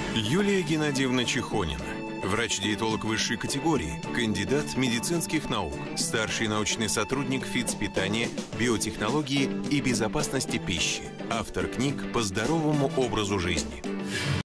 Юлия Геннадьевна Чехонина. Врач-диетолог высшей категории, кандидат медицинских наук, старший научный сотрудник фитспитания, биотехнологии и безопасности пищи, автор книг по здоровому образу жизни.